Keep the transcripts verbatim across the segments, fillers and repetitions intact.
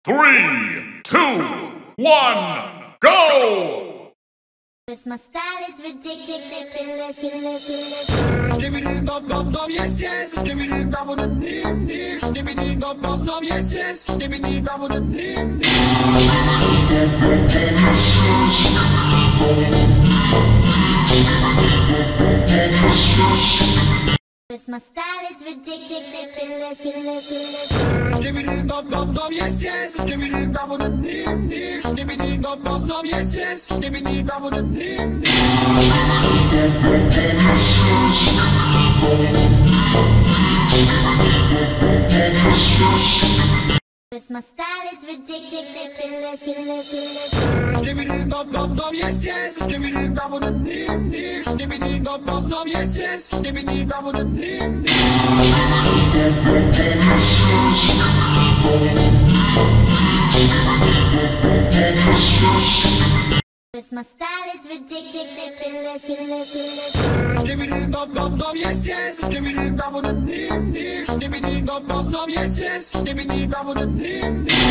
Three, two, one, go! Cause my style is ridiculous, ridiculous. Skibbity dum dum dum, yes yes. Skibbity dum dum dim dim. Skibbity dum dum dum, yes yes. Skibbity dum dum dim dim. Cause my style is ridiculous, ridiculous. Skibbity dum dum dum, yes yes. Skibbity dum dum dim dim. Skibbity dum dum dum, yes yes. Skibbity dum dum dim dim. Cause my style is ridiculous, ridiculous. Skibbity dum dum dum, yes yes. Skibbity dum dum dim dim. Skibbity dum dum dum, yes yes. Skibbity dum dum dim dim. Cause my style is ridiculous, ridiculous. Skibbity dum dum dum, yes yes. Skibbity dum dum dim dim. Skibbity dum dum dum, yes yes. Skibbity dum dum dim dim.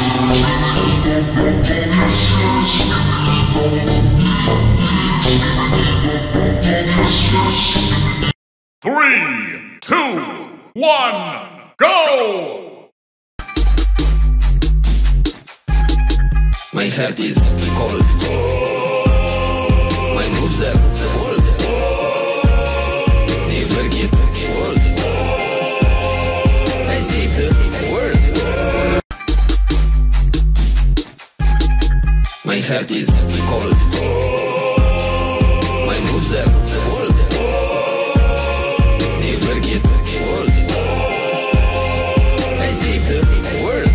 Three, two, one, go! My heart is cold. My moves are bold. Never get old. I save the world. My heart is cold. My moves are bold. Never get old. I save the world.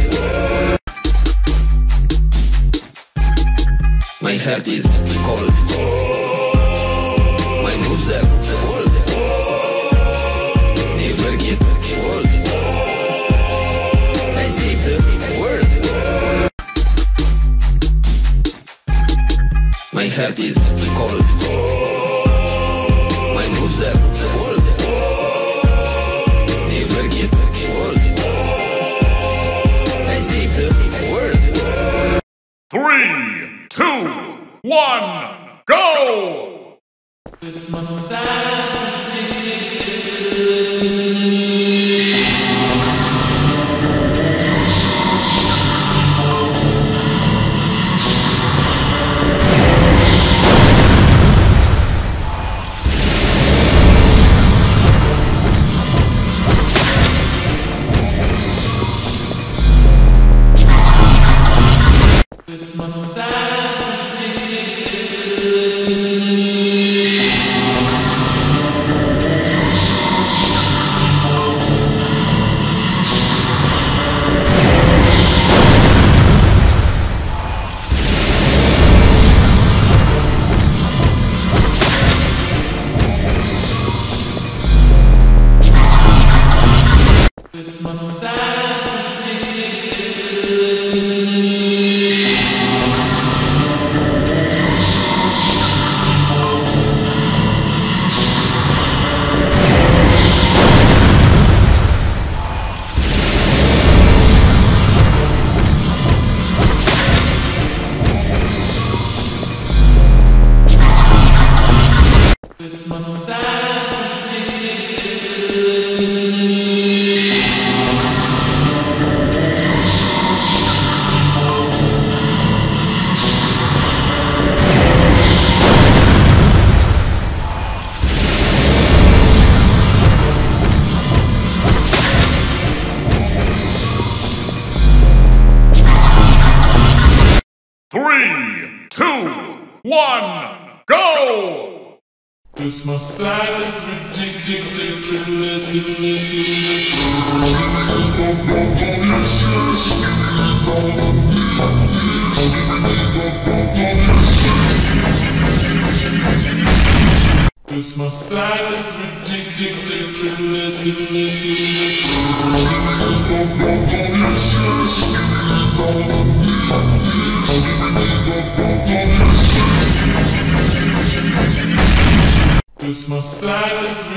My heart is cold. My moves are bold. Never get old. I save the world. My heart is cold. My moves are bold. Never get old. I save the world. Three, two, one, go! Three, two, one, go! Cause my style is ridiculous. Cause my style is Cause my style is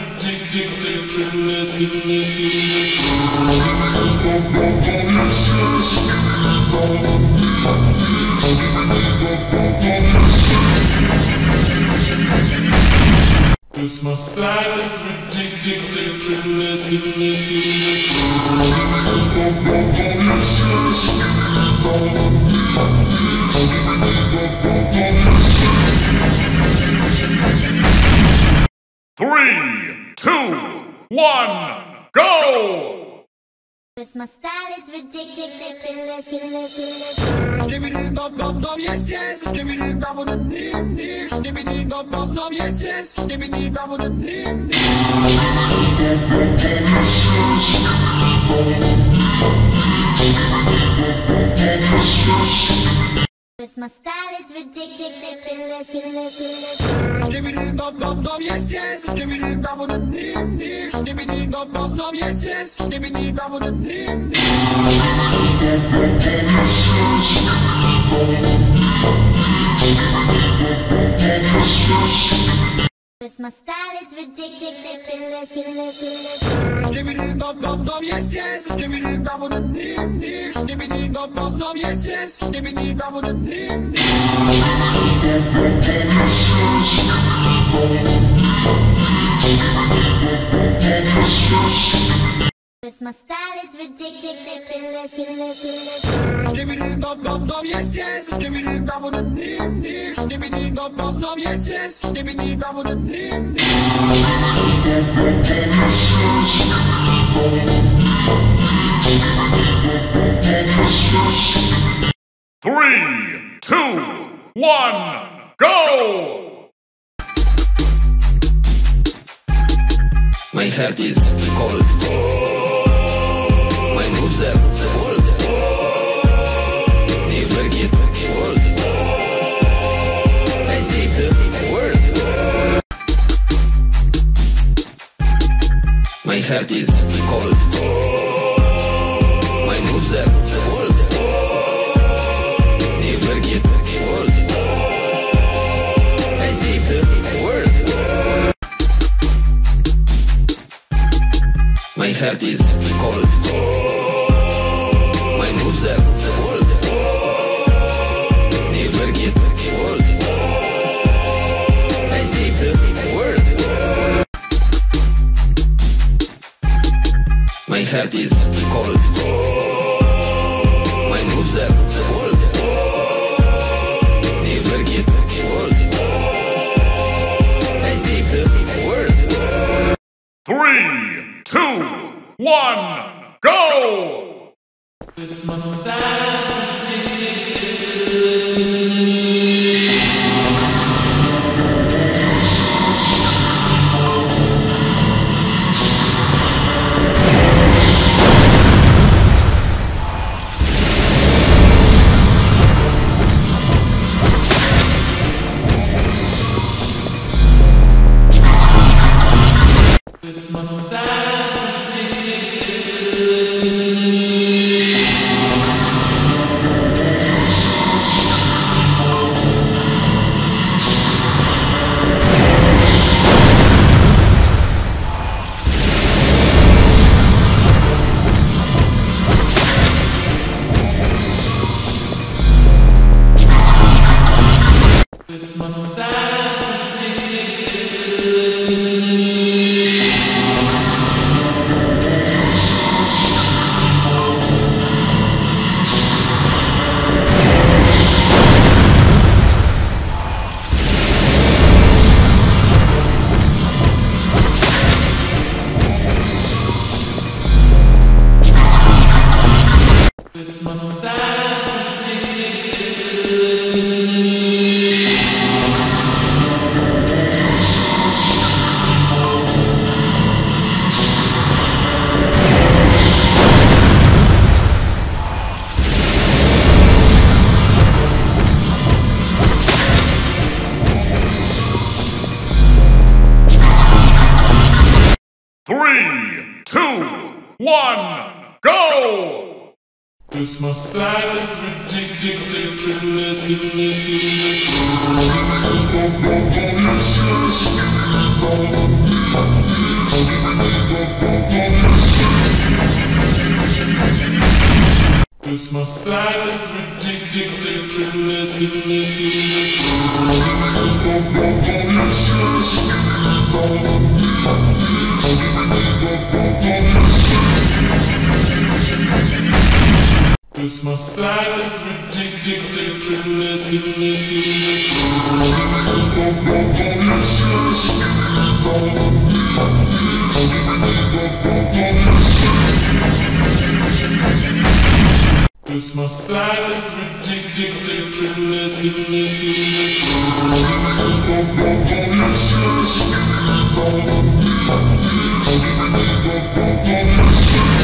ridiculous. Cause my style is ridiculous. Three, two, one, go! Cause my style is ridiculous. Skibbity dum dum dum yes yes. Skibbity dum dum nim nim. Skibbity dum dum dum yes yes. Skibbity dum dum nim nim. Cause my style is ridiculous. Skibbity dum dum dum yes yes. Skibbity dum dum nim nim. Skibbity dum dum dum yes yes. Skibbity dum dum nim nim. Cause my style is ridiculous. Skibbity dum dum dum yes yes. Skibbity dum dum nim nim. Skibbity dum dum dum yes yes. Skibbity dum dum nim nim. Cause my style is ridiculous. Skibbity dum dum dum yes yes. Skibbity dum dum nim nim. Skibbity dum dum dum yes yes. Skibbity dum dum nim nim. Three, two, one, go! My heart is cold. My moves are bold. Never get old. I save the world. My heart is cold. My moves are bold. Never get old. I save the world. My heart is cold. My moves are bold. Never get old. I save the world. My heart is cold. My moves are bold. Never get old. I save the world. Three, two, one, go! Cause my style is Cause my style is Cause my style is Cause my style is Three, two, one, go! Cause my style is ridiculous. 'Cause my style is ridiculous. Cause my style is ridiculous. Cause my style is ridiculous.